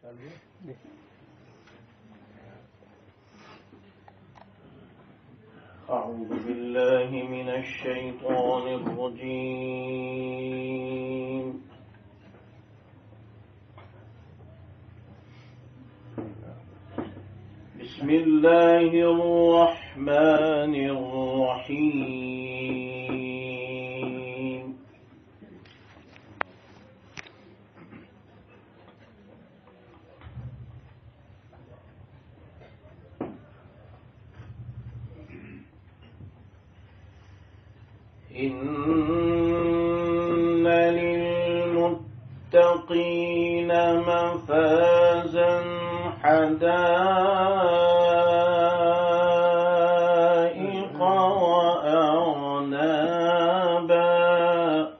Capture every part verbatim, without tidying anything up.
أعوذ بالله من الشيطان الرجيم. بسم الله الرحمن الرحيم. إن للمتقين مفازا حدائق وأعنابا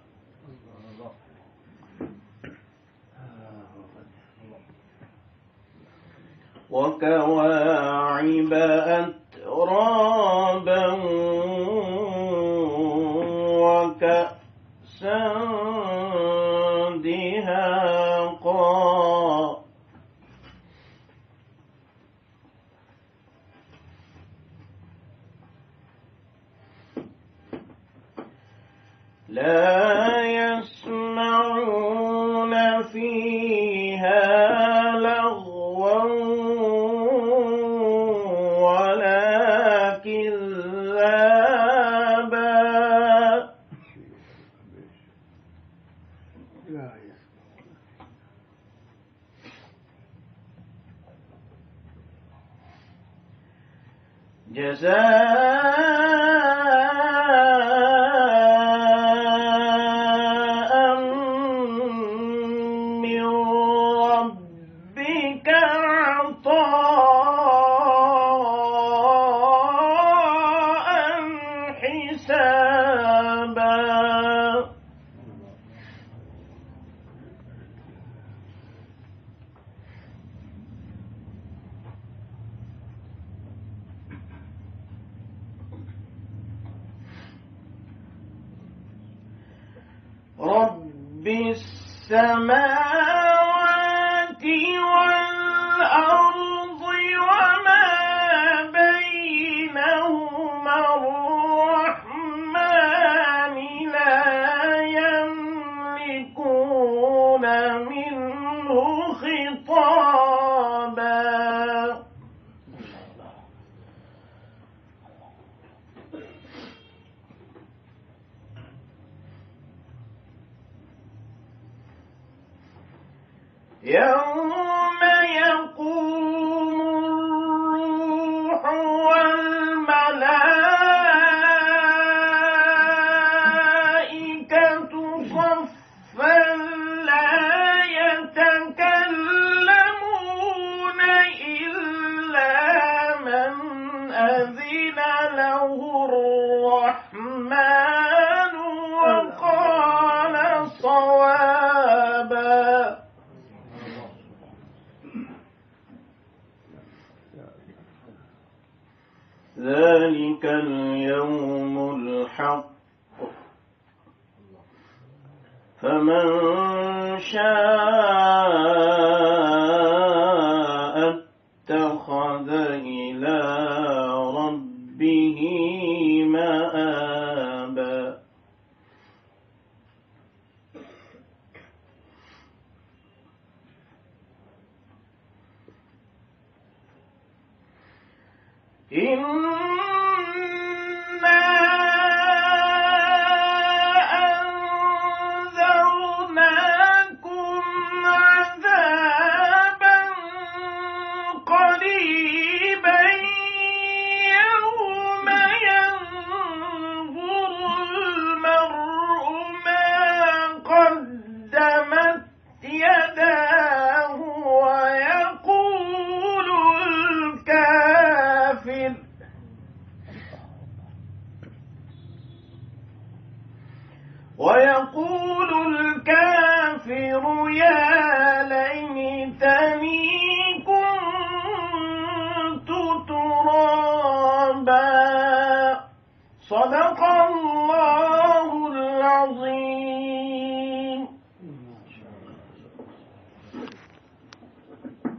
وكواعب أترابا وكأسا دهاقا لا يسمعون فيها لغوا ولا كذابا جزاء من ربك عطاء حسابا رب السماوات والأرض وما بينهما الرحمن لا يملكون منه خطابا يوم يقوم الروح والملائكة صفا لا يتكلمون إلا من أذن له الرحمن وقال صوابا ذلك اليوم الحق فمن شاء اتخذ إلى ربه مآبا إنا أنذرناكم عذابا قريبا يوم ينظر المرء ما قدمت يداه ويقول الكافر ويقول الكافر يا ليتني كنت ترابا صدق الله العظيم.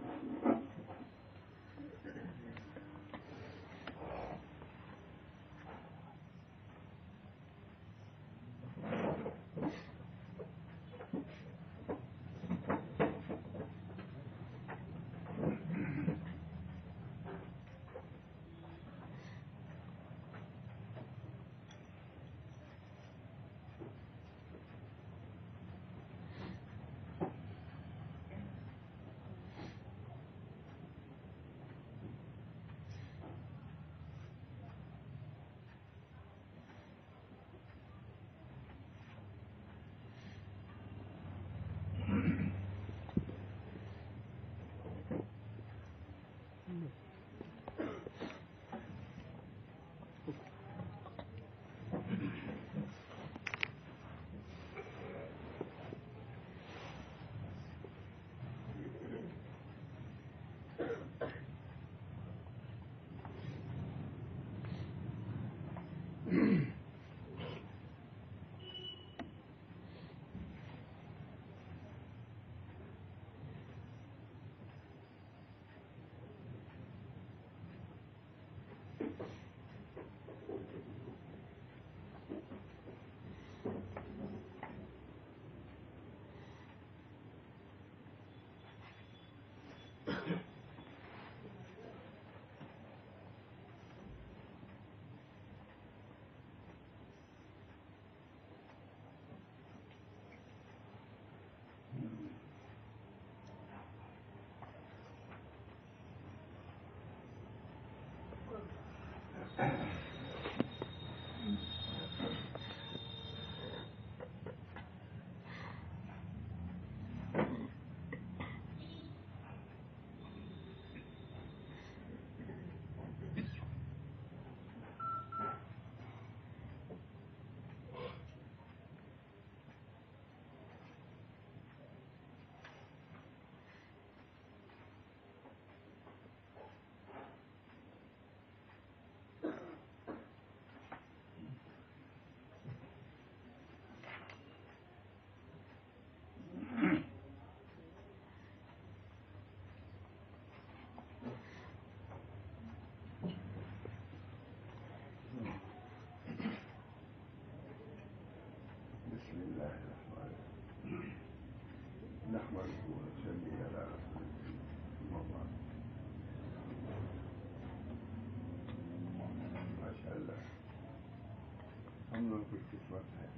مسلمانوں کی قسمت ہے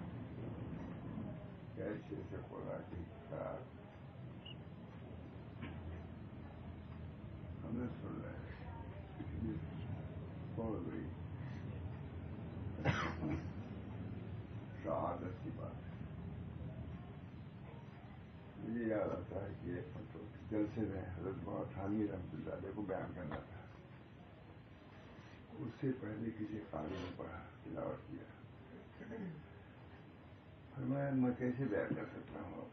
کیسے سے خدا کی کتاب ہمیں سن رہے ہیں بہت بڑی شہادت کی بات ہے. مجھے یاد آتا ہے کہ جلسے میں حضرت مولانا حامد رحمۃ اللہ علیہ کو بیان کرنا تھا. اس سے پہلے کسی قاری نے پڑھا تلاوت کیا. فرمایا میں کیسے بیان کر سکتا ہوں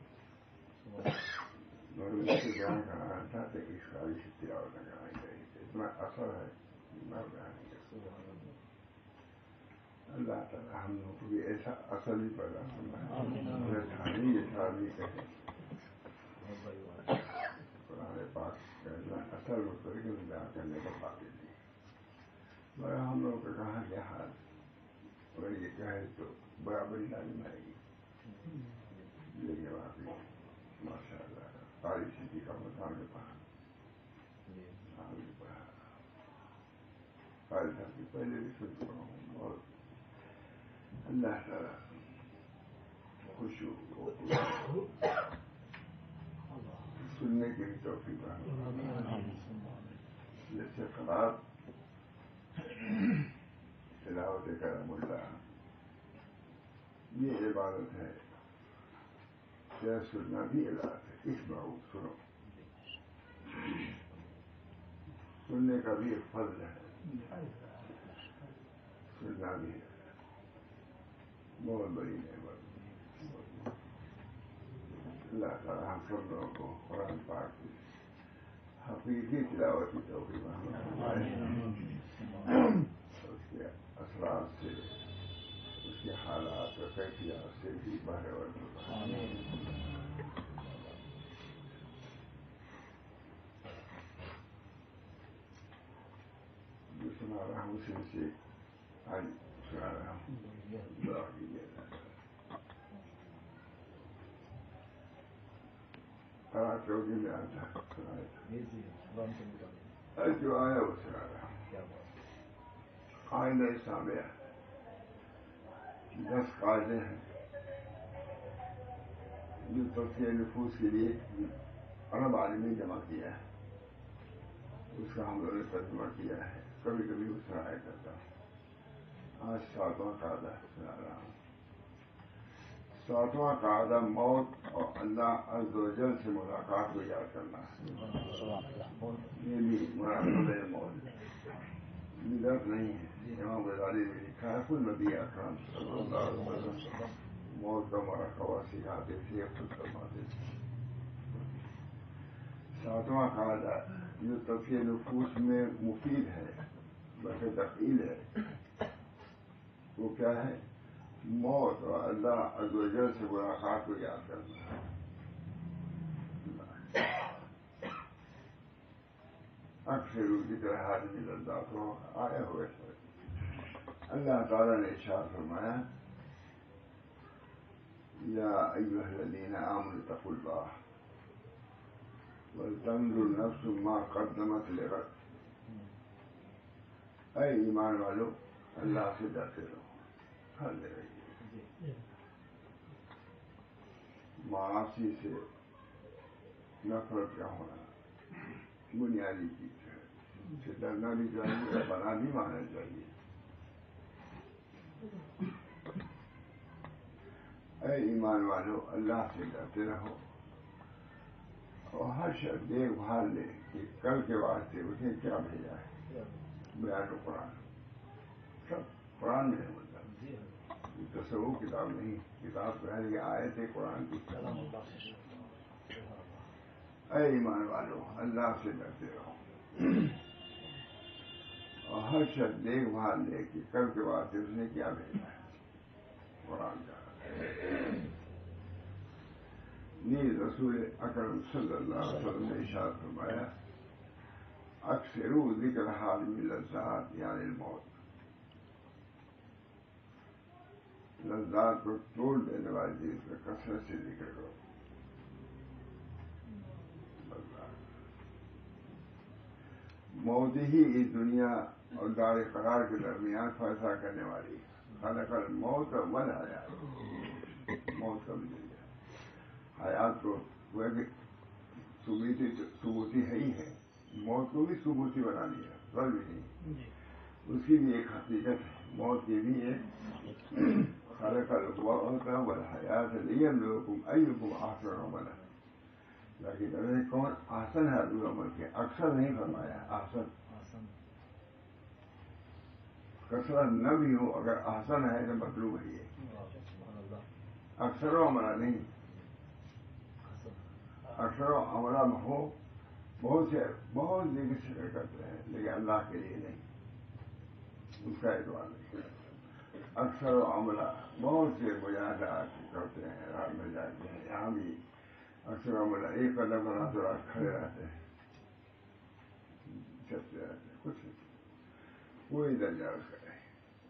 میں اس سے بیان کرانا تھا تو اس قاری سے تلاوت نہ کرانی چاہیے. اتنا اثر ہے میں بیان نہیں کر سکتا. اللہ تعالیٰ ہم لوگوں کو بھی ایسا اثر بھی پیدا فرمائے کھانے جیسا بھی کہے قرآن پاک کا اتنا اثر مطلب کہ بیان کرنے کا قابل نہیں. مگر ہم لوگوں کا کہاں کیا حال اگر یہ کہے تو برابری لازم آئے گی. لیکن واقعی ماشاء اللہ قاری سٹی کا مطالعہ نے پڑھا ہم نے پڑھا قاری صاحب کی پہلے بھی سن چکا ہوں. بہت اللہ تعالیٰ خوش ہو سننے کی بھی توفیق جیسے خراب تلاوت کرم اللہ یہ عبادت ہے کیا سننا بھی عبادت ہے. اس بار سنو سننے کا بھی ایک فضل ہے سننا بھی ہے بہت بڑی نعمت. اللہ تعالیٰ ہم سب لوگوں کو قرآن پاک کی حقیقی تلاوت کی توفیق اس کے اثرات سے اس کے حالات اور کیفیات سے بھی بہرے ورد جو سنا رہا ہوں اسی سے آج سنا رہا ہوں. دعا کیجیے چودھری میں آتا سنایا جو آیا وہ سنا رہا. آئندہ سامعہ دس قاعدے ہیں جو تفسیر نفوس کے لیے عرب عالم نے جمع کیا ہے. اس کا ہم لوگوں نے ترجمہ کیا ہے. کبھی کبھی وہ سنایا کرتا ہوں. آج ساتواں قاعدہ سنا رہا ہوں. ساتواں قاعدہ موت اور اللہ عز و جل سے ملاقات کو یاد کرنا ہے. یہ بھی مراقبہ موت بدعت نہیں ہے. امام غزالی نے لکھا ہے کل نبی اکرم صلی اللہ علیہ وسلم موت کا مراقبہ سکھاتے تھے خود فرماتے تھے. ساتواں قاعدہ جو تفسیر نفوس میں مفید ہے بلکہ تفعیل ہے وہ کیا ہے موت اور اللہ عز و جل سے ملاقات کو یاد کرنا. اکثر ذکر حاضر لذات ہو آئے ہوئے اللہ تعالیٰ نے ارشاد فرمایا یا ایھا الذین آمنوا اتقوا اللہ ولتنظر نفس ما قدمت لغد. اے ایمان والو اللہ سے ڈرتے رہو. ہر جگہ معاصی سے نفرت کا ہونا بنیادی چیز ہے. ان سے ڈرنا بھی چاہیے بنا بھی ماننا چاہیے. اے ایمان والو اللہ سے ڈرتے رہو اور ہر شخص دیکھ بھال لے کہ کل کے واسطے اس نے کیا بھیجا ہے. بیان قرآن سب قرآن میں ہے. مطلب تصور کتاب نہیں. کتاب پہلے آئے تھے قرآن کی. اے ایمان والو اللہ سے ڈرتے رہو اور ہر شخص دیکھ بھال لے کہ کل کے واسطے اس نے کیا بھیجا ہے. قرآن کا نیز رسول اکرم صلی اللہ علیہ وسلم نے ارشاد فرمایا اکثروا ذکر حالم اللذات یعنی الموت. لذات کو توڑ دینے والی چیز کا کثرت سے ذکر کرو. موت ہی اس دنیا اور دار قرار کے درمیان فیصلہ کرنے والی خلق الموت والحیات، موت کا بھی ذریعہ، حیات کو ویسے ثبوتی ثبوتی ہے ہی ہے، موت کو بھی ثبوتی بنا دیا، کل بھی نہیں، اس کی بھی ایک حقیقت ہے، موت کی بھی ایک خلق الموت والحیات لیبلوکم ایکم احسن عملا، لیکن انہیں کون احسن ہے عدو عمل کے، اکثر نہیں فرمایا، احسن کثرت نہ بھی ہو، اگر احسن ہے تو مطلوب ہے یہ، اکثر و عملہ نہیں، اکثر و عملہ ہو، بہت سے بہت جگہ شکر کرتے ہیں لیکن اللہ کے لیے نہیں، اس کا اعتبار نہیں، اکثر و عملہ بہت سے مجاہدات کرتے ہیں، رات میں جاتے ہیں، یہاں بھی اکثر و عملہ ایک قدم بنا تو رات کھڑے رہتے ہیں، چلتے رہتے ہیں، کچھ نہیں، کوئی درجہ اس کا نہیں۔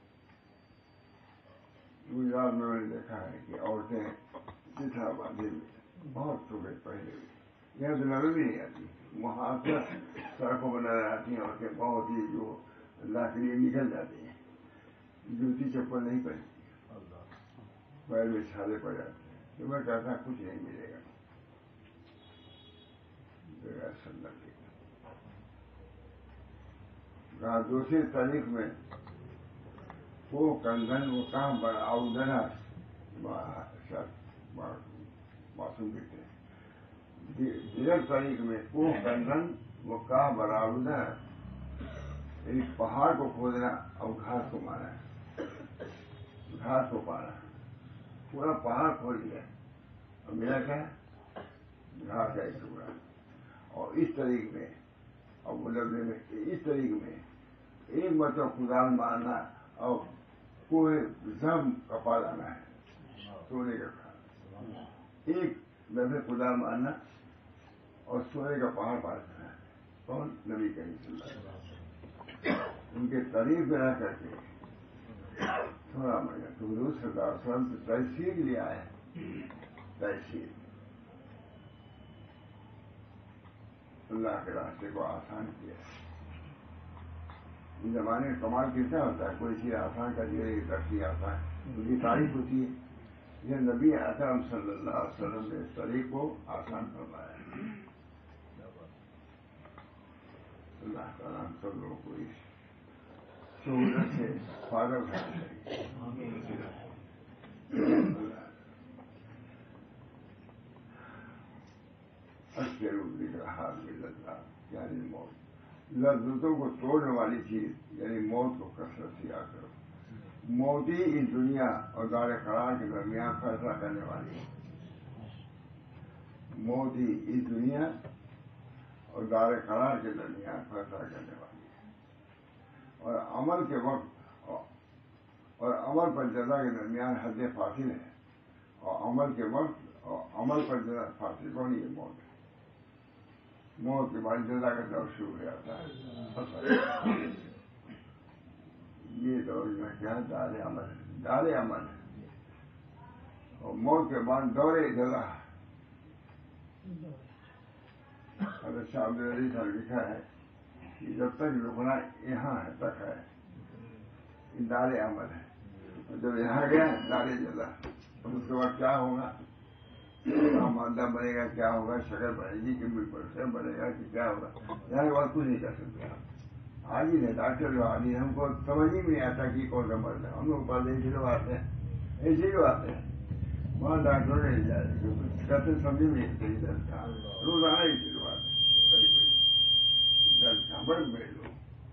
گجرات میں میں نے دیکھا ہے کہ عورتیں چٹھا باندھے ہوئے بہت صبح پہلے ہوئی، یہاں تو نظر بھی نہیں آتی، وہاں سے سڑکوں پر نظر آتی ہیں عورتیں بہت ہی جو اللہ کے لیے نکل جاتی ہیں، جوتی چپل نہیں پہنتی، پیر میں چھالے پڑ جاتے ہیں، تو میں کہتا کچھ نہیں ملے گا بغیر سنت کے۔ کہا دوسری تاریخ میں وہ کندن وہ کہاں پر آؤدنا معصوم دیتے ہیں، دیگر تاریخ میں وہ کندن وہ کہاں براؤدنا، یعنی پہاڑ کو کھودنا اور گھاس کو مارنا، گھاس کو پانا، پورا پہاڑ کھود لیا اور میرا کیا گھاس کا ایک ٹکڑا، اور اس طریقے میں اور وہ لفظ میں اس طریقے میں ایک مرتبہ کدال مارنا اور کوہ زم کپا لانا ہے، سونے کا کھانا، ایک لفظ کدال مارنا اور سونے کا پہاڑ پار کرنا ہے، کون نبی کریم صلی اللہ علیہ وسلم، ان کے تعریف میں رہ کر کے تھوڑا مجھے تو حضور صلی اللہ علیہ وسلم سے تحصیل لیا ہے، تحصیل اللہ کے راستے کو آسان کیا ہے۔ اس زمانے میں کمال کس کا ہوتا ہے، کوئی چیز آسان کر دیا ترقی آسان، ان کی تعریف ہوتی ہے، یہ نبی اکرم صلی اللہ علیہ وسلم نے اس طریق کو آسان فرمایا ہے۔ اللہ تعالیٰ ہم سب لوگوں کو اس سہولت سے فائدہ اٹھانا چاہیے۔ اچھے روپ دکھ رہا لذات یعنی موت، لذتوں کو توڑنے والی چیز یعنی موت کو کثرت سے یاد کرو، موت ہی اس دنیا اور دار قرار کے درمیان فیصلہ کرنے والی ہے، موت ہی اس دنیا اور دار قرار کے درمیان فیصلہ کرنے والی ہے، اور عمل کے وقت اور عمل پر جزا کے درمیان حد فاصل ہے، اور عمل کے وقت اور عمل پر جزا فاصل کون ہے، موت ہے، موت کے بعد جزا کا دور شروع ہو جاتا ہے، یہ دور جو ہے کیا دار عمل ہے، دار عمل ہے، اور موت کے بعد دور جزا۔ حضرت شاہ عبدالعزیز صاحب لکھا ہے کہ جب تک رکنا یہاں ہے تک ہے یہ دار عمل ہے، اور جب یہاں گیا دار جزا، اب اس کے بعد کیا ہوگا، مادہ بنے گا، کیا ہوگا، شکل بنے گی کہ پرسن بنے گا کہ کیا ہوگا، یہاں کے بعد کچھ نہیں کر سکتے آپ، آج ہی ہے ڈاکٹر جو آدمی ہم کو سمجھ ہی نہیں آتا کہ کون سا مرض ہے، ہم لوگ پاس ایسے لوگ آتے ہیں ایسے لوگ آتے ہیں، وہاں ڈاکٹروں نے جائے کہتے سمجھ میں نہیں درد تھا، روزانہ ایسے لوگ آتے ہیں، قریب قریب درد تھا بڑے بڑے لوگ،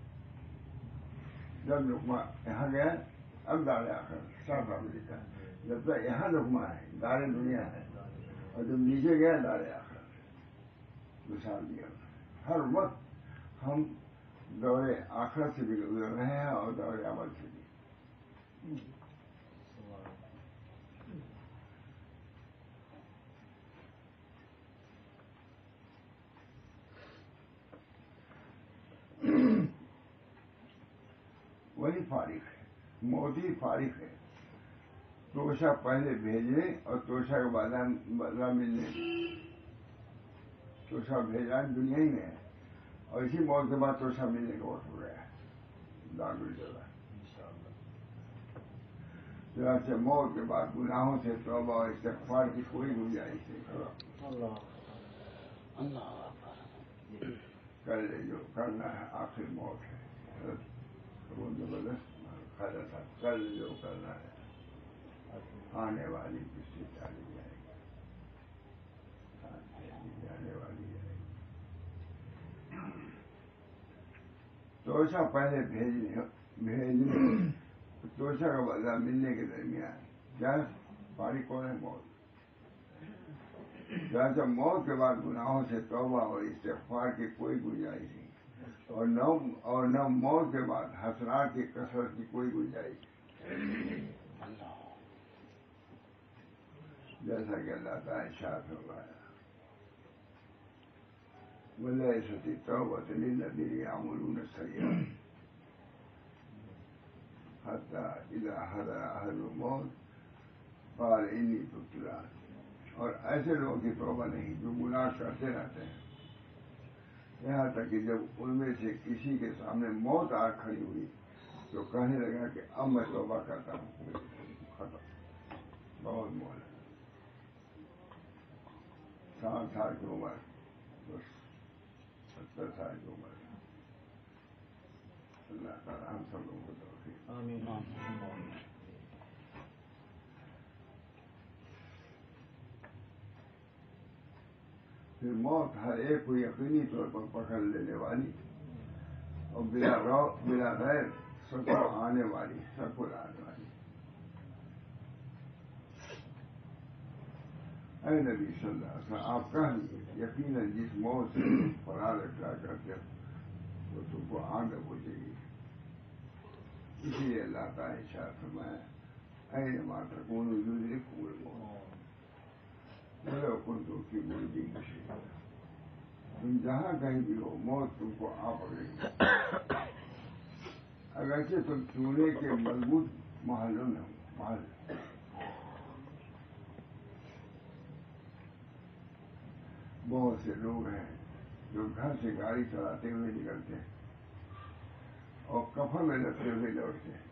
جب لقمہ یہاں گیا اب دار آخر صاف صاف لکھا ہے، جب تک یہاں لقمہ ہے دار دنیا ہے، اور جب نیچے گیا دار آخر، مثال دیا ہر وقت ہم دور آخرت سے بھی گزر رہے ہیں اور دور عمل سے بھی۔ وہی فارغ ہے، موتی فارغ ہے، توشہ پہلے بھیجنے اور توشہ کے بعد بدلہ ملنے، توشہ بھیجنا دنیا ہی میں ہے اور اسی موت کے بعد توشہ ملنے کا وقت ہو گیا ہے، دار الجزا۔ چنانچہ موت کے بعد گناہوں سے توبہ اور استغفار کی کوئی گنجائش نہیں کرو. کر لے جو کرنا ہے، آخر موت ہے. وہ زبردست خیال تھا، کر لے جو کرنا ہے، آنے والی کسی چالی جائے گی، جانے والی جائے گی. توشہ پہلے بھیجنے بھیجنے توشہ کا بدلہ ملنے کے درمیان کیا فارق کون ہے؟ موت. جب موت کے بعد گناہوں سے توبہ اور استغفار کی کوئی گنجائش نہیں، اور نہ اور نہ موت کے بعد حسنات کی کثرت کی کوئی گنجائش. جیسا کہ اللہ تعالیٰ ارشاد فرمایا وَلَيْسَتِ التَّوْبَةُ لِلَّذِينَ يَعْمَلُونَ السَّيِّئَاتِ حَتَّى إِذَا حَضَرَ أَحَدَهُمُ الْمَوْتُ قَالَ إِنِّي تُبْتُ الْآنَ. اور ایسے لوگوں کی توبہ نہیں جو گناہ کرتے رہتے ہیں یہاں تک کہ جب ان میں سے کسی کے سامنے موت آ کھڑی ہوئی تو کہنے لگا کہ اب میں توبہ کرتا ہوں. ختم. بہت مول ہے. سات سال کی عمر، بس ستر سال کی عمر. اللہ تعالیٰ ہم سب لوگوں کو توفیق. آمین. پھر موت ہر ایک کو یقینی طور پر پکڑ لینے والی اور بلا رو بلا غیر سب کو آنے والی سب کو آنے والی. اے نبی صلی اللہ علیہ وسلم آپ کہہ دیجیے یقیناً جس موت سے فرار اختیار کرتے وہ تم کو آن نہ پہنچے گی. اسی لیے اللہ تعالیٰ ارشاد فرمایا اے نما تکون یدرککم الموت ولو کنتم فی بروج مشیدہ. تم جہاں کہیں بھی ہو موت تم کو آ پکڑے گی اگرچہ تم چونے کے مضبوط محلوں میں ہو. محل بہت سے لوگ ہیں جو گھر سے گاڑی چلاتے ہوئے نکلتے ہیں اور کفن میں لگتے ہوئے لوٹتے ہیں.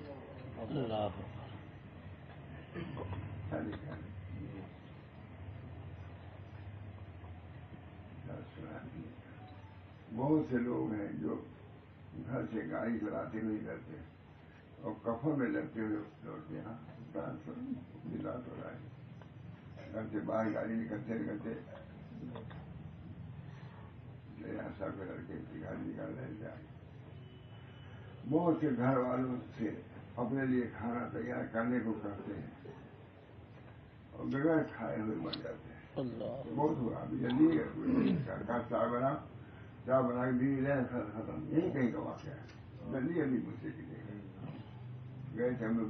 بہت سے لوگ ہیں جو گھر سے گاڑی چلاتے ہوئے نکلتے ہیں اور کفن میں لگتے ہوئے لوٹتے ہیں. بات ہو رہا ہے گھر سے باہر گاڑی نکلتے نکلتے ایسا کوئی لڑکے کی گاڑی نکال رہے جائے. بہت سے گھر والوں سے اپنے لیے کھانا تیار کرنے کو کرتے ہیں اور بغیر کھائے ہوئے مر جاتے ہیں. بہت ہوا ابھی جلدی چائے بنا چائے بنا کے بھی رہے ختم. یہی کہیں کا واقعہ ہے. جلدی ابھی مجھ سے کتنے گئے تھے ہم لوگ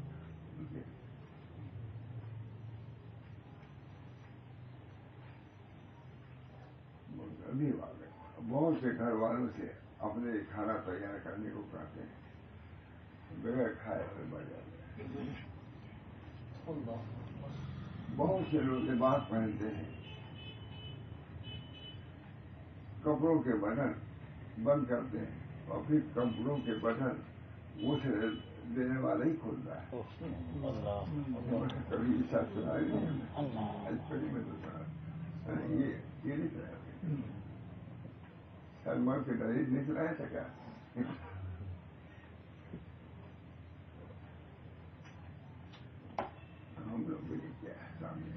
ابھی واقع. بہت سے گھر والوں سے اپنے کھانا تیار کرنے کو کہتے ہیں بغیر کھائے ہوئے مر جاتے ہیں. بہت سے لوگ لباس پہنتے ہیں کپڑوں کے بٹن بند کرتے ہیں اور پھر کپڑوں کے بٹن وہ سے دینے والا ہی کھولتا ہے. کبھی ایسا سنا ہی نہیں کبھی میں تو سنا یہ یہ نہیں سنا سلمان کے دلیل نہیں سنایا سکا. ہم لوگ بھی کیا ہے سامنے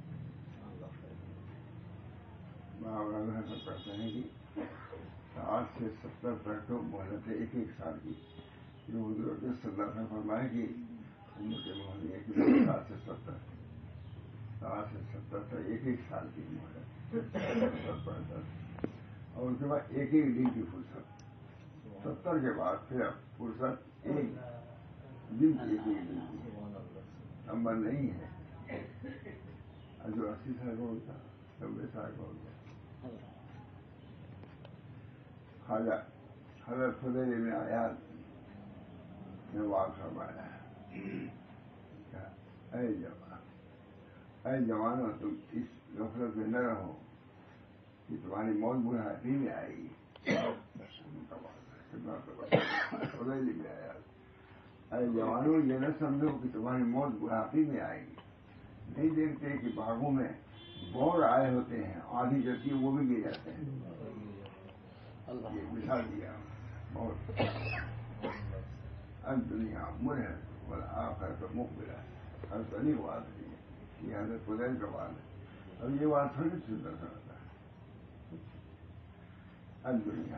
مولانا سب کہتے ہیں کہ ساٹھ سے ستر تک تو مہلت ہے ایک ایک سال کی. جو حضور کے صلی اللہ علیہ وسلم فرمائے کہ امت محمدیہ کی ساٹھ سے ستر ساٹھ سے ستر تک ایک ایک سال کی مہلت اور اس کے بعد ایک ایک دن کی فرصت. ستر کے بعد پھر اب فرصت ایک دن کی ایک ایک دن کی نمبر نہیں ہے. جو اسی سال کا ہوتا نبے سال کا ہوتا. خواجہ حضرت فضیل ابن عیاض نے واقعہ فرمایا اے جوان اے جوانوں تم اس غفلت میں نہ رہو کہ تمہاری موت بڑھاپے میں آئے گی. فضیل ابن عیاض اے جوانوں یہ نہ سمجھو کہ تمہاری موت بڑھاپے میں آئے گی. نہیں دیکھتے کہ باغوں میں بور آئے ہوتے ہیں, آدھی جلتی ہے وہ بھی گر جاتے ہیں. یہ مثال دیا بہت. اب دنیا مرحل والآخرۃ مقبلہ. اب بنی بات ہے یہ حضرت فضیل کا بات ہے. اب یہ بات تھوڑی سننا سمجھتا ہے. اب دنیا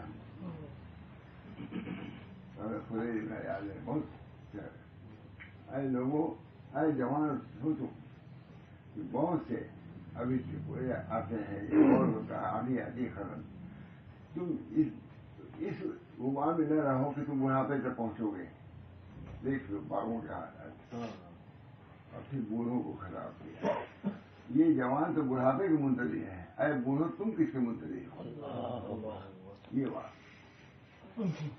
حضرت فضیل کا یاد ہے بہت. اے لوگوں, اے جوان سوچو کہ بہت سے ابھی پورے آتے ہیں, یہ اور ہوتا ہے آدھی آدھی ختم. تم اس اس گمان میں نہ رہو کہ تم بڑھاپے تک پہنچو گے. دیکھ لو باغوں کے حالات اور پھر بوڑھوں کو خراب کیا. یہ جوان تو بڑھاپے کے منتظر ہیں, اے بوڑھوں تم کس کے منتظر ہو؟ یہ بات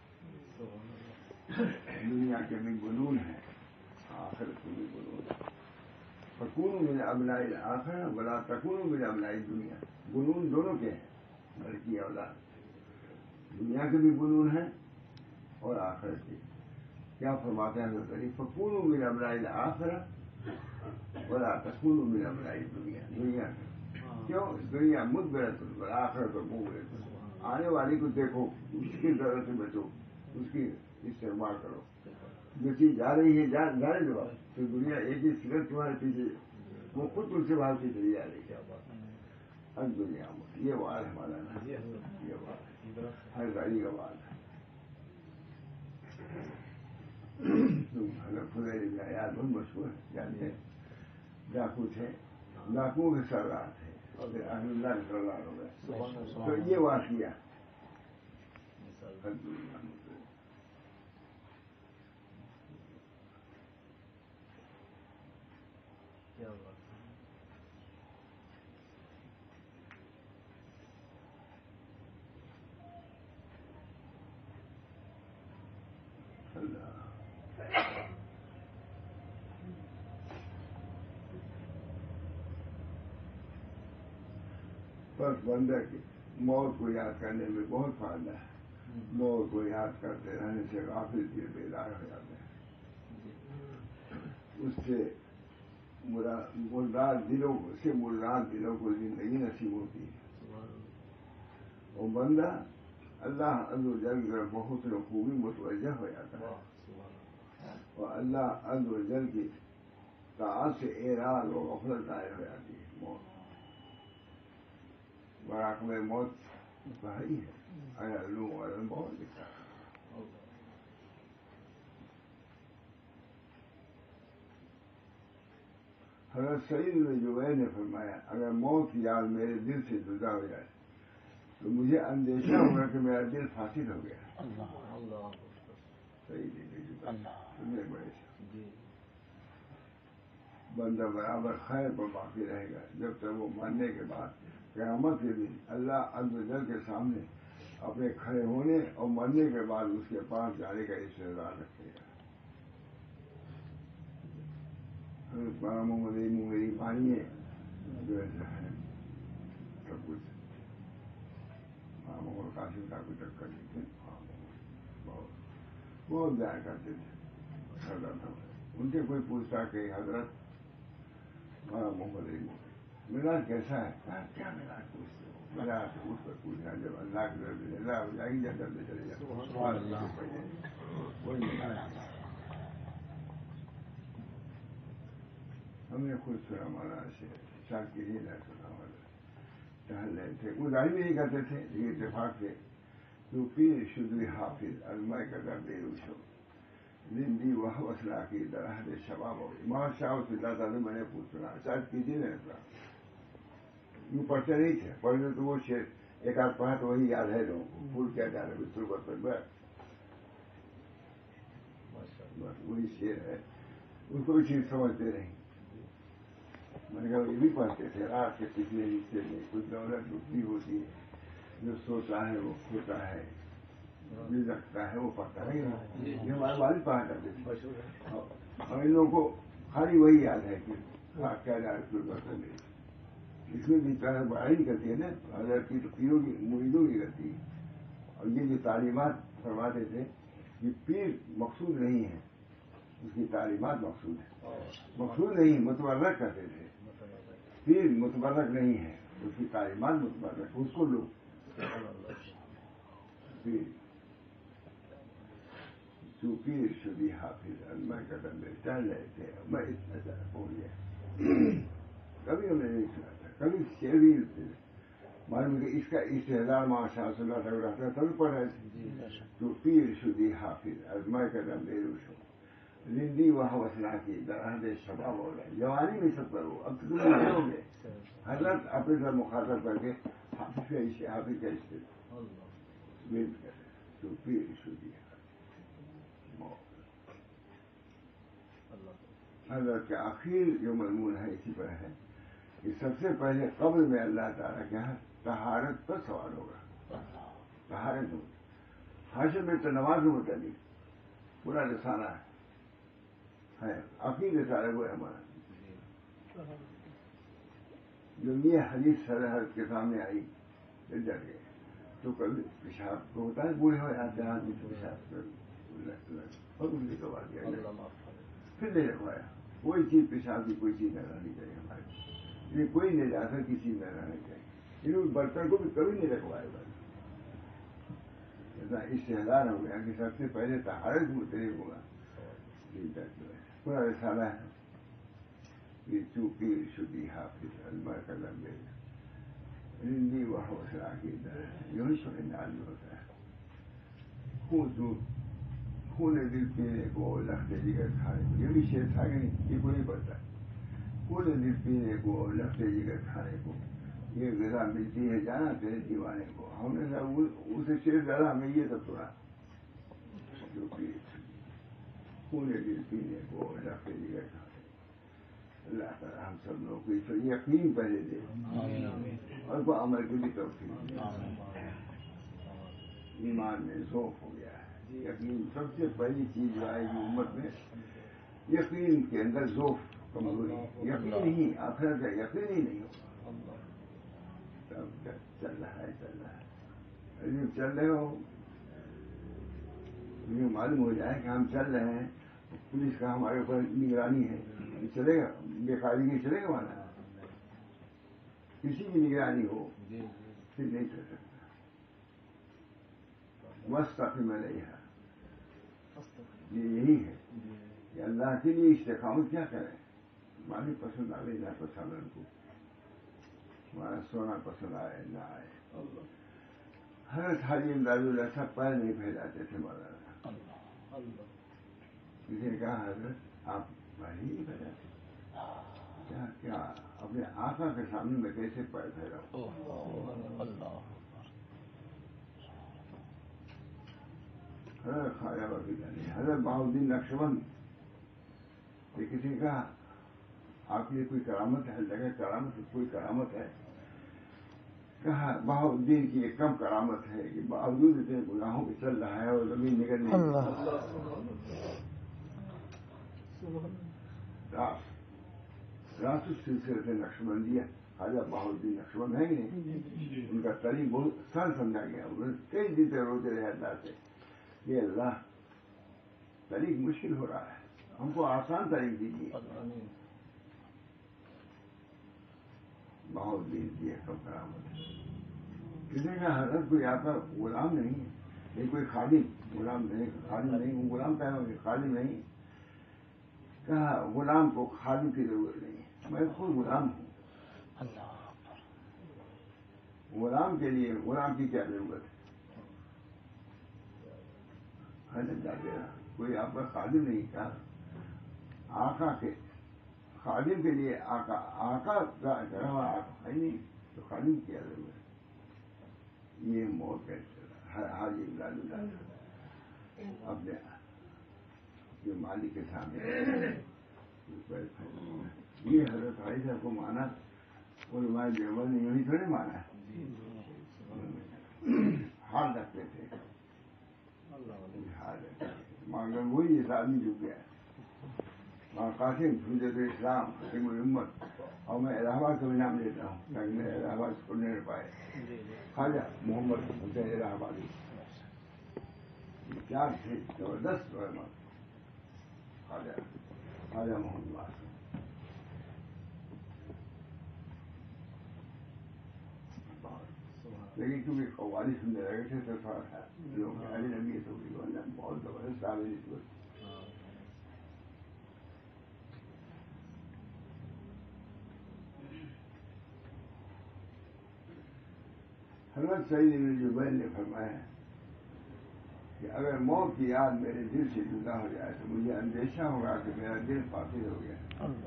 دنیا کے بھی بنون ہے, آخرت کے بھی بنون ہے. فکونوا من ابناء الآخرہ ولا تکونوا من ابناء الدنیا. بنون دونوں کے ہیں, لڑکی اولاد دنیا کے بھی بنون ہیں اور آخرت کے. کیا فرماتے ہیں حضرت علی؟ فکونوا من ابناء الآخرہ ولا تکونوا من ابناء الدنیا. دنیا کے کیوں؟ دنیا مدبرۃ والآخرۃ مقبلۃ. آنے والی کو دیکھو, اس کی ضرورت سے بچو, اس کی استعمال کرو. جو چیز جا رہی ہے جا جانے دو. تو دنیا ایک ہی سگریٹ تمہارے پیچھے, وہ خود تم سے بھاگ کے چلی جا رہی ہے. اب دنیا یہ بات ہے ہمارا نا, یہ بات ہر گاڑی کا بات ہے. تم حضرت فضیل کا یاد بہت مشہور ہے, جانتے ہیں. ڈاکو تھے, ڈاکوؤں کے سردار تھے, اور احمد اللہ کے سردار ہو گئے. تو یہ واقعہ بس بندہ کی موت کو یاد کرنے میں بہت فائدہ ہے. موت کو یاد کرتے رہنے سے غافل دل بیدار ہو جاتے ہیں. اس سے مردار دلوں کو سے مردار دلوں کو زندگی نصیب ہوتی ہے. اور بندہ اللہ عز و جل کا بہت خوبی متوجہ ہو جاتا ہے, اور اللہ عز و جل کی طاعت سے اعراض و غفلت ظاہر ہو جاتی ہے. موت مراقب موت صحیح ہے. علوم علم بہت لکھا ہے. حضرت سعید بن جبیر نے فرمایا, اگر موت کی یاد میرے دل سے جدا ہو جائے تو مجھے اندیشہ ہوگا کہ میرا دل فاسد ہو گیا. سعید بن جبیر بڑے سے بندہ برابر خیر پر باقی رہے گا جب تک وہ مرنے کے بعد قیامت کے دن اللہ عز و جل کے سامنے اپنے کھڑے ہونے اور مرنے کے بعد اس کے پاس جانے کا استعداد رکھے گا. محمد میری بانی ہے جو ایسا ہے سب کچھ. محمد قاسم کا کوئی ٹکر نہیں تھے, بہت بہت ضائع کرتے تھے. حضرت ان سے کوئی پوچھتا کہ حضرت محمد میرا کیسا ہے, کیا میرا پوچھتے ہو؟ میرا اس پر پوچھنا جب اللہ کی طرف سے اللہ ہو جائے گی جب میں چلے جاؤں. ہم نے خود سنا مانا سے شاید کسی نے سنا والا ٹہل رہے تھے. وہ ظاہر نہیں کرتے تھے لیکن اتفاق سے تو پیر شدری حافظ الماء کا در بے روشو زندگی وہ وسلا کی درہد شباب ہو. ماں شاہ سے اللہ نے میں نے پوچھ سنا, شاید کسی نے سنا. یوں پڑھتے نہیں تھے, پڑھتے تو وہ شعر ایک آدھ پڑھا تو وہی یاد ہے لوگوں کو. پھول کیا جا رہے بستر پر پر بس بس وہی شعر ہے, اس کو بھی چیز سمجھتے نہیں. میں نے کہا یہ بھی پڑھتے تھے رات کے پچھلے حصے میں کچھ دولت ڈوبتی ہوتی ہے, جو سوتا ہے وہ کھوتا ہے, جو رکھتا ہے وہ پڑھتا ہے. یہ ہمارے والد پڑھا کرتے تھے, اور ان لوگوں کو خالی وہی یاد ہے کہ کیا جا رہے برتن میں. اس میں بھی طرح بڑائی نہیں کرتی ہے نا, حضرت کی تو پیروں کی مریدوں کی کرتی ہے. اور یہ جو تعلیمات فرماتے تھے یہ پیر مقصود نہیں ہے, اس کی تعلیمات مقصود ہے، مقصود نہیں متبرک کرتے تھے، پیر متبرک نہیں ہے، اس کی تعلیمات متبرک، اس کو لو پیر تو پیر شدی حافظ میں قدم میں چل رہے تھے، میں اتنا زیادہ ہو گیا، کبھی ہم نے نہیں سنا تھا، کبھی شعر بھی معلوم کہ اس کا استحضار ماشاء صلی اللہ علیہ وسلم تبھی پڑھ رہے تھے، تو پیر شدی حافظ ازمائے قدم بے روش ہو زندگی وہاں وسنا کی درہد شباب ہو رہا ہے، جوانی میں سب کرو، اب تو تم نہیں ہو گے، حضرت اپنے ساتھ مخاطب کر کے حافظ کا عشق حافظ کا عشق بند کر تو پیر شدی حضرت کا آخر جو مضمون ہے اسی پر ہے کہ سب سے پہلے قبر میں اللہ تعالیٰ کے یہاں طہارت پر سوال ہوگا، طہارت ہوگا، حشر میں تو نماز میں متعلق پورا رسالہ ہے، آخری رسالہ وہ ہے ہمارا، جو یہ حدیث سرحد کے سامنے آئی پھر ڈر گئے، تو کبھی پیشاب ہوتا ہے بوڑھے ہو جاتے ہیں آدمی سے پیشاب کر اور اس نے کروا دیا پھر نہیں رکھوایا، کوئی چیز پیشاب کی کوئی چیز نہ رہنی چاہیے ہمارے، یہ کوئی نجاست کی چیز نہ رہنی چاہیے، انہوں برتن کو بھی کبھی نہیں رکھوایا بس اتنا استحضار ہو گیا کہ سب سے پہلے طہارت متعلق ہوگا، پورا رسالہ ہے کہ تو پیر شدی حافظ ازمائے قدم بے رندی وہ حوصلہ کی در یوں ہی سنے نازل ہوتا ہے، خون تو خون دل پینے کو لخت جگر کھانے کو، یہ بھی شعر تھا کہ یہ کو نہیں پڑتا، خون دل پینے کو لخت جگر کھانے کو یہ غذا ملتی ہے جانا تیرے دیوانے کو، ہم نے اسے شعر ڈالا، ہمیں یہ سب سنا جو خون دل پینے کو لخت جگر کھانے، اللہ تعالیٰ ہم سب لوگوں کو اس پر یقین پہلے دے اور کو عمل کی بھی توفیق دے، ایمان میں ذوق ہو گیا ہے، یقین سب سے پہلی چیز جو آئے گی امت میں، یقین کے اندر ذوق کمزوری، یقین ہی آخرت کا یقین ہی نہیں ہو، سب چل رہا ہے چل رہا ہے، جب چل رہے ہو مجھے معلوم ہو جائے کہ ہم چل رہے ہیں، پولیس کا ہمارے اوپر نگرانی ہے، چلے گا بے قاعدگی چلے گا مانا، کسی کی نگرانی ہو پھر نہیں چل سکتا، مستقیم علیہا، یہ یہی ہے کہ اللہ کے لیے استقامت کیا کریں، ہماری پسند آئے نہ پسند ان کو، ہمارا سونا پسند آئے نہ آئے، حضرت حاجی امداد اللہ سب پیر نہیں پھیلاتے تھے مولانا، کسی نے کہا حضرت آپ پیر ہی نہیں پھیلاتے، کیا کیا اپنے آقا کے سامنے میں کیسے پیر پھیلاؤں، حضرت خواجہ وکیل علی، حضرت بہاؤالدین نقشبند، یہ کسی نے کہا آپ کے لیے کوئی کرامت ہے، لگا کرامت کوئی کرامت ہے، کہا بہاؤالدین کی ایک کم کرامت ہے کہ باوجود اتنے گناہوں پہ چل رہا ہے اور زمین نگل نہیں، راس سلسلے سے نقشبندیہ خواجہ بہاؤالدین نقشبند ہے کہ نہیں، ان کا طریق بہت سال سمجھا گیا، انہوں نے کئی دن تک روتے رہے اللہ سے، یہ اللہ طریق مشکل ہو رہا ہے، ہم کو آسان طریق دیجیے، بہاؤالدین کی ایک کم کرامت ہے، کسی کا حضرت کوئی آپ کا غلام نہیں ہے، یہ کوئی خادم غلام نہیں، خادم نہیں ہوں، غلام پیدا ہوں گے خادم نہیں، کہا غلام کو خادم کی ضرورت نہیں ہے، میں خود غلام ہوں، غلام کے لیے غلام کی کیا ضرورت ہے، کوئی آپ کا خادم نہیں، کہا آقا کے خادم کے لیے آقا آقا کا گھر ہوا آقا ہے نہیں تو خادم کیا ضرورت ہے، یہ موت کا حاجی امداد اللہ اپنے اپنے مالک کے سامنے، یہ حضرت عائشہ کو مانا، علماء دیوبند نے یوں ہی تھوڑے مانا ہے، حال رکھتے تھے، حال رکھتے تھے، مگر وہی اس آدمی جھک گیا، ماں قاسم حجت اسلام حکیم الامت، اور میں الہ آباد کا بھی نام لیتا ہوں تاکہ میرے الہ آباد کو نہیں پائے، خواجہ محمد حسین الہ آبادی، چار تھے زبردست علماء، خواجہ خواجہ محمد واسف. لیکن کیونکہ قوالی سننے لگے تھے تو تھوڑا سا لوگ ارے لگی تو بہت زبردست تعمیر تھی. حضرت سعید بن جبیر نے فرمایا کہ اگر موت کی یاد میرے دل سے جدا ہو جائے تو مجھے اندیشہ ہوگا کہ میرا دل فاقد ہو گیا.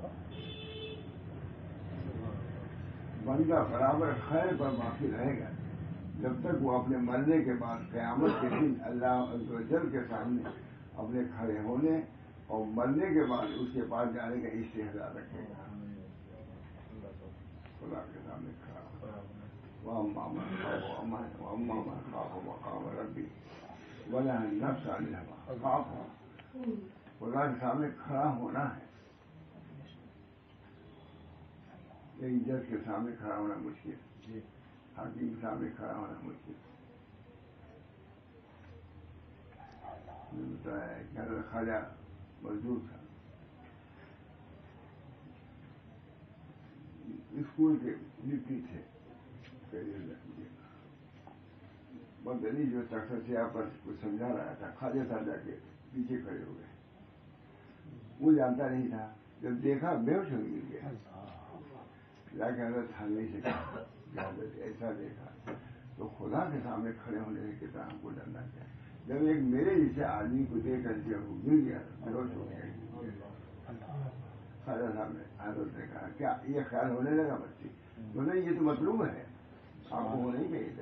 بندہ برابر خیر پر باقی رہے گا جب تک وہ اپنے مرنے کے بعد قیامت کے دن اللہ عز و جل کے سامنے اپنے کھڑے ہونے اور مرنے کے بعد اس کے پاس جانے کا استحضار رکھے گا. خدا کے سامنے کھڑا وَأَمَّا مَنْ خَافَ مَقَامَ رَبِّهِ وَنَهَى النَّفْسَ عَنِ الْهَوَىٰ. خاف خدا کے سامنے کھڑا ہونا ہے لیکن جج کے سامنے کھڑا ہونا مشکل, حاکم کے سامنے کھڑا ہونا مشکل. بتایا کہ حضرت خواجہ مزدور تھا, اسکول کے ڈپٹی تھے. مدنی جو تخت سے آپ پر کچھ سمجھا رہا تھا, خواجہ صاحب جا کے پیچھے کھڑے ہو گئے. وہ جانتا نہیں تھا, جب دیکھا بے ہوش ہو گیا. جا کے حضرت تھانوی سے کہا حضرت ایسا دیکھا تو خدا کے سامنے کھڑے ہونے سے کتنا ہم کو ڈرنا چاہیے. جب ایک میرے جیسے آدمی کو دیکھ کر جب وہ گر گیا بے ہوش ہو گیا. خواجہ صاحب نے حضرت نے کہا کیا یہ خیال ہونے لگا بچے تو نہیں, یہ تو مطلوب ہے, آپ کو وہ نہیں چاہیے تھے.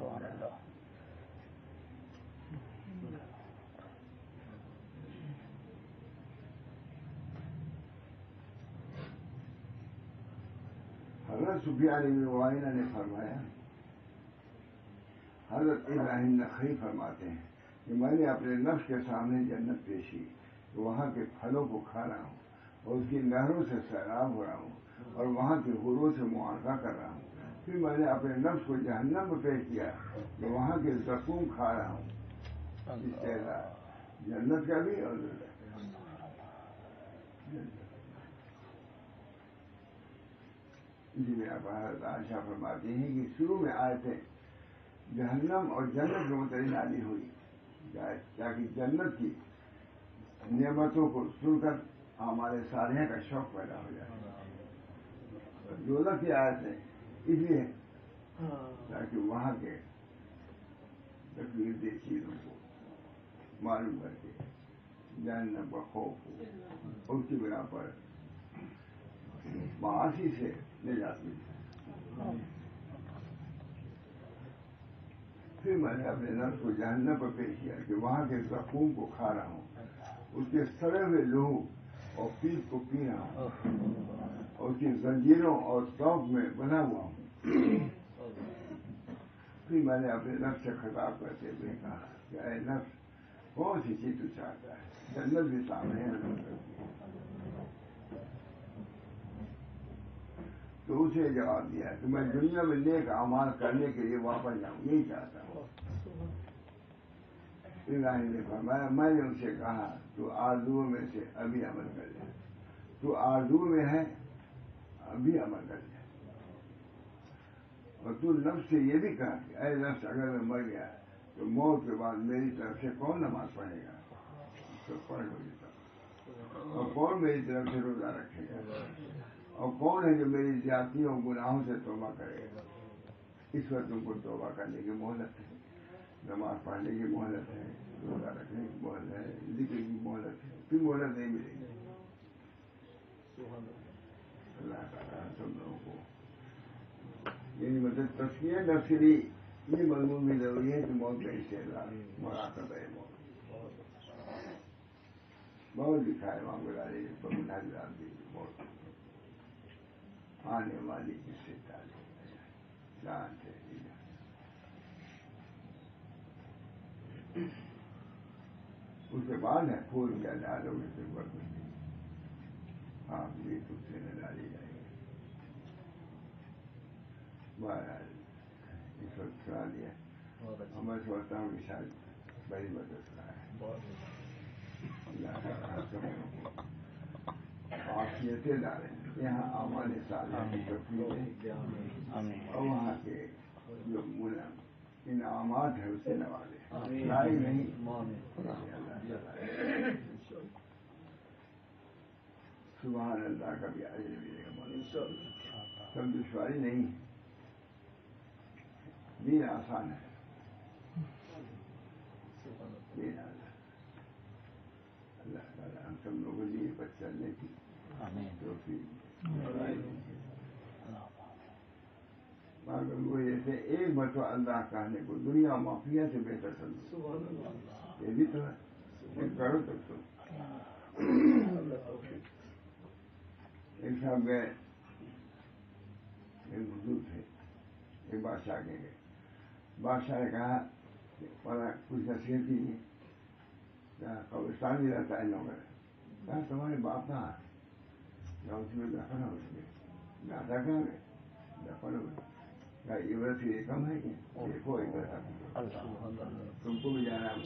حضرت سفیان بن عیینہ نے فرمایا, حضرت ابراہیم نخعی فرماتے ہیں کہ میں نے اپنے نفس کے سامنے جنت پیش کی, وہاں کے پھلوں کو کھا رہا ہوں اور اس کی نہروں سے سیراب ہو رہا ہوں اور وہاں کے حوروں سے معاشرہ کر رہا ہوں. پھر میں نے اپنے نفس کو جہنم میں پیش کیا کہ وہاں کے زقوم کھا رہا ہوں. استعداد جنت کا بھی اور اسی میں آپ حضرت عائشہ فرماتی ہیں کہ شروع میں آئے تھے جہنم اور جنت کے متعلق نازل ہوئی تاکہ جنت کی نعمتوں کو سن کر ہمارے صالحہ کا شوق پیدا ہو جائے. دوزخ کی آیتیں اس لیے تاکہ وہاں کے تکلیف دہ چیزوں کو معلوم کر کے جہنم کا خوف ہو, اس کی بنا پر معاصی سے نجات ملی. پھر میں نے اپنے نفس کو جہنم پر پیش کیا کہ وہاں کے زخوم کو کھا رہا ہوں, اس کے سڑے ہوئے لہو اور پیپ کو پی رہا ہوں اور اس کی زنجیروں اور توق میں بنا ہوا ہوں. پھر میں نے اپنے نفس سے خطاب کرتے ہوئے کہا کہ اے نفس کون سی چیز تو چاہتا ہے, جنت بھی سامنے ہے. تو اسے جواب دیا کہ میں دنیا میں نیک اعمال کرنے کے لیے واپس جاؤں, یہی چاہتا ہوں. ابراہیم نے فرمایا میں نے ان سے کہا تو آرزو میں سے ابھی عمل کر لے, تو آرزو میں ہے ابھی عمل کر لے. اور تو نفس سے یہ بھی کہا کہ اے نفس اگر میں مر گیا تو موت کے بعد میری طرف سے کون نماز پڑھے گا, تو پڑھ لو گی. اور کون میری طرف سے روزہ رکھے گا, اور کون ہے جو میری زیادتیوں اور گناہوں سے توبہ کرے گا. اس وقت تم کو توبہ کرنے کی مہلت ہے, نماز پڑھنے کی مہلت ہے, روزہ رکھنے کی مہلت ہے, ذکر کی مہلت ہے. پھر مہلت نہیں ملے گی. اللہ تعالیٰ سب لوگوں کو یعنی مطلب تسکیہ نفسری یہ مضمون بھی ضروری ہے کہ موت کا استعداد مراقبہ ہے. موت بہت لکھا ہے وہاں غزالی نے موت آنے والی جس سے تعلق جان سے اس کے بعد ہے پھول کیا ڈالو گے پھر وقت میں آپ یہ تم سے نہ ڈالی جائے گی. بہرحال اس وقت سنا دیا اور میں سمجھتا ہوں کہ شاید بڑی مدد رہا ہے. اللہ تعالیٰ سب عافیتیں ڈالیں. یہاں اعمال صالحہ کی تفصیل ہے اور وہاں کے جو انعامات ہیں اسے نوازے لائی نہیں. سبحان اللہ کا بھی آج ملے گا. سب دشواری نہیں ہے, دین آسان ہے. دین آسان. اللہ تعالیٰ ہم سب لوگوں لیے پر چلنے کی توفیق. مگر وہ جیسے ایک مرتبہ اللہ کہنے کو دنیا مافیا سے بہتر سمجھو. یہ بھی تو ہے, کرو تک تو. ایک صاحب گئے, ایک حضور تھے, ایک بادشاہ کے گئے. بادشاہ نے کہا بڑا کچھ نصیحت کیجیے. قبرستان بھی رہتا ہے لوگ. کہا تمہارے باپ کہاں ہے؟ اس میں دفن ہو اس میں دادا کہاں گئے؟ دفن ہو. عبرت یہ کم ہے کہ دیکھو عبرت تم کو بھی جانا ہے.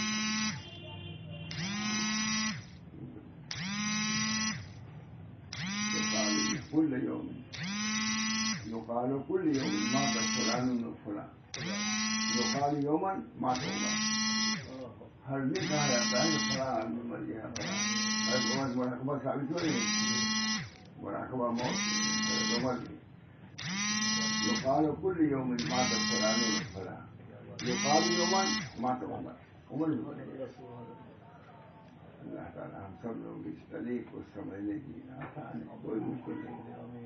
کل یوم یقال کل یوم مات فلان فلان یقال یومن مات ہوگا. ہر دن کہا جاتا ہے کہ فلاں آدمی مر گیا. فلاں مراقبہ ثابت ہو رہی, مراقبہ موت عمر کی. یقال کل یومن مات فلان فلاں یقال یومن مات عمر. عمر بھی. اللہ تعالیٰ ہم سب لوگ اس طریق کو سمجھنے کی آسان ہے, کوئی مشکل نہیں.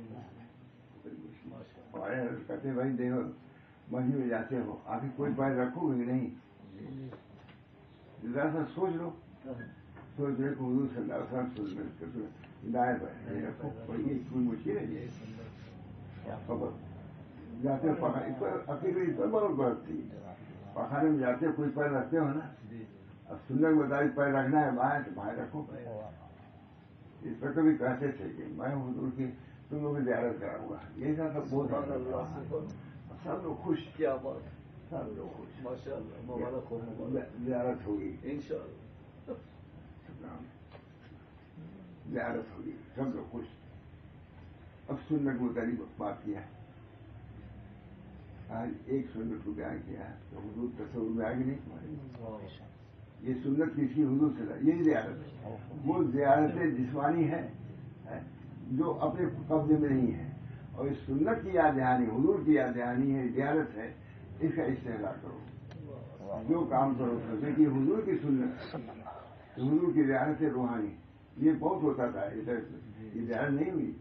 کہتے بھائی دیکھو مسجد میں جاتے ہو, آخر کوئی پیر رکھو گے نہیں. ذرا سا سوچ لو, سوچ رہے کہ حضور صلی اللہ علیہ وسلم دائیں پیر رکھو. یہ کوئی مشکل ہے؟ یہ خبر جاتے ہو اکیلے بہت بہت تھی. پخانے میں جاتے ہو کوئی پیر رکھتے ہو نا. اب سننے کے مطابق پیر رکھنا ہے بائیں تو بائیں رکھو. اس پر کبھی کہتے تھے کہ میں حضور کی تم لوگ زیارت کراؤں گا. یہ سب بہت سب لوگ خوش. کیا بات, سب لوگ خوش. ماشاء اللہ, مبارک ہو. زیارت ہوگی انشاءاللہ, زیارت ہوگی, سب لوگ خوش. اب سنت کو مطابق بات کیا, آج ایک سنت کو بیان کیا تو حضور تصور میں آگے نہیں تمہارے. یہ سنت کسی حضور سے یہ زیارت ہے. وہ زیارت جسمانی ہے جو اپنے قبضے میں نہیں ہے, اور اس سنت کی یاد دہانی حضور کی یاد دہانی ہے, زیارت ہے. اس کا استحصال کرو, جو کام کرو سکے کہ حضور کی سنت, حضور کی زیارت روحانی. یہ بہت ہوتا تھا ادھر, یہ زیارت نہیں ہوئی.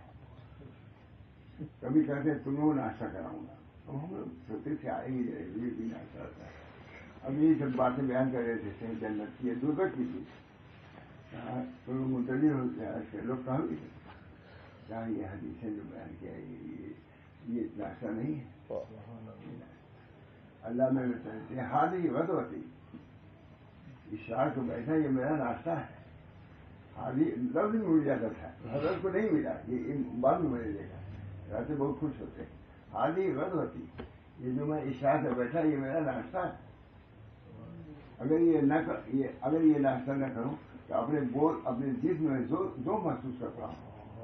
کبھی کہتے تم لوگ ناشتہ کراؤں گا. اب ہم لوگ سوچتے تھے آئیں گے یہ بھی ناشتہ ہوتا ہے. اب یہی سب باتیں بیان کر رہے تھے جنت کی دوزخ کی تھی. تو لوگ منتظر ہو کے لوگ کہاں بھی کیا یہ حدیثیں جو بیان کیا یہ یہ ناشتہ نہیں ہے. اللہ میں بتاتے ہیں حاضری ود ہوتی اشار کو بیٹھا یہ میرا ناشتہ ہے. حاضری لفظ میں مل جاتا تھا, حضرت کو نہیں ملا. یہ بعد میں میں نے دیکھا رہتے بہت خوش ہوتے. حاضری ود ہوتی یہ جو میں اشار سے بیٹھا یہ میرا ناشتہ ہے. اگر یہ نہ یہ اگر یہ ناشتہ نہ کروں تو اپنے بول اپنے جسم میں جو جو محسوس کرتا ہوں.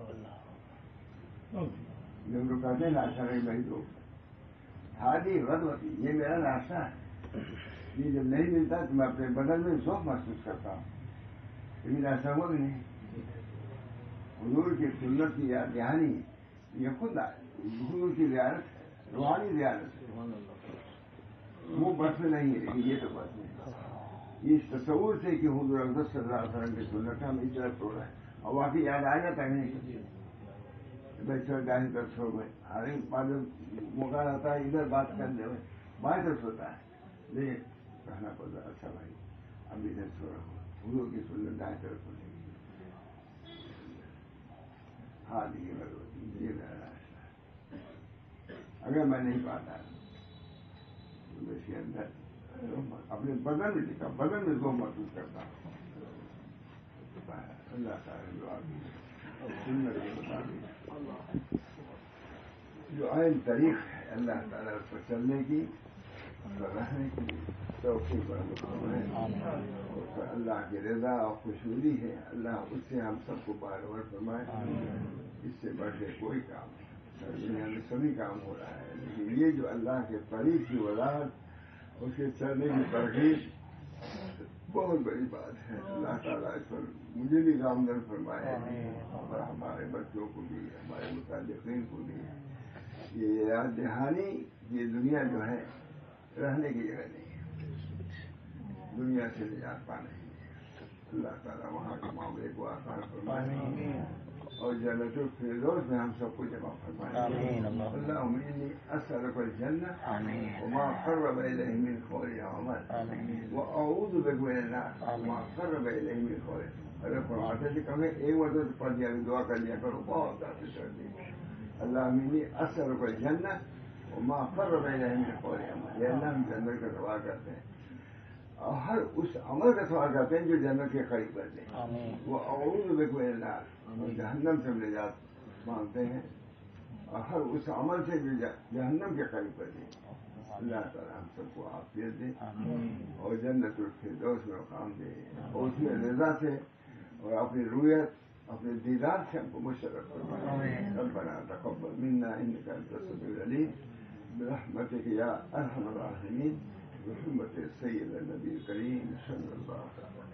جب لوگ کہتے ہیں ناشتہ نہیں بھائی دو. حاضری رد ہوتی یہ میرا ناشتہ ہے. یہ جب نہیں ملتا تو میں اپنے بدن میں ذوق محسوس کرتا ہوں. لیکن ایسا ہوا بھی نہیں. حضور کی سنت کی یاد دہانی یہ خود حضور کی زیارت ہے, روحانی زیارت ہے. وہ بس میں نہیں ہے, لیکن یہ تو بس میں اس تصور سے کہ حضور اقدس صلی اللہ علیہ وسلم کی سنت ہم اس طرف چھوڑ رہے ہیں, اور واقعی یاد آئے گا تک نہیں. بیٹھے دائیں طرف سو گئے, ہر ایک بات موقع رہتا ہے ادھر بات کرنے میں بائیں طرف ہوتا ہے. لیکن کہنا پڑتا اچھا بھائی اب ادھر سو رہا ہوں, حضور کی سنت دائیں طرف ہونے گی. ہاں دیکھیے یہ میرا راستہ ہے. اگر میں نہیں پاتا تو میں اس کے اندر اپنے بدن میں دکھا بدن میں دو محسوس کرتا ہوں. اللہ تعالیٰ دعا کی سنت کے مطابق جو عین طریق ہے اللہ تعالیٰ اس پر چلنے کی رہنے کی توفیق فرمائے، اور اللہ کی رضا اور خوشنودی ہے، اللہ اس سے ہم سب کو باور فرمائے۔ اس سے بڑھ کے کوئی کام نہیں، دنیا میں سبھی کام ہو رہا ہے، لیکن یہ جو اللہ کے طریق کی وضاحت، اس کے چلنے کی ترغیب بہت بڑی بات ہے۔ اللہ تعالیٰ اس پر مجھے بھی گامزن فرمائے اور ہمارے بچوں کو بھی، ہمارے متعلقین کو بھی۔ یہ یاد دہانی، یہ دنیا جو ہے رہنے کی جگہ نہیں ہے، دنیا سے نجات پانے کی ہے۔ اللہ تعالیٰ وہاں کے معاملے کو آسان فرمائے اور جنت الفردوس میں ہم سب کو جمع فرمائے۔ اللہم انی اسألک الجنہ وما قرب الیہ من قول و عمل واعوذ بک من النار وما قرب الیہ من قول۔ اگر فرماتے تھے کبھی ایک مرتبہ پڑھ دیا، دعا کر لیا کرو، بہت آتے کر دی۔ اللہم انی اسألک الجنہ وما قرب الیہ من قول و عمل۔ یہ اللہ ہم جنت کا سوال کرتے ہیں اور ہر اس عمل کا سوال کرتے ہیں جو جنت کے قریب کرتے ہیں۔ وہ اعوذ بک من النار، اور جہنم سے ہم نجات مانگتے ہیں، اور ہر اس عمل سے جو جہنم کے قریب کرتے ہیں۔ اللہ تعالیٰ ہم سب کو عافیت دے اور جنت الفردوس میں مقام دے، اور اس میں رضا سے اور اپنی رویت، اپنے دیدار سے ہم کو مشرف فرمائے۔ ربنا تقبل منا انک انت السمیع العلیم برحمتک یا ارحم الراحمین، بحرمت سید النبی کریم صلی اللہ علیہ وسلم۔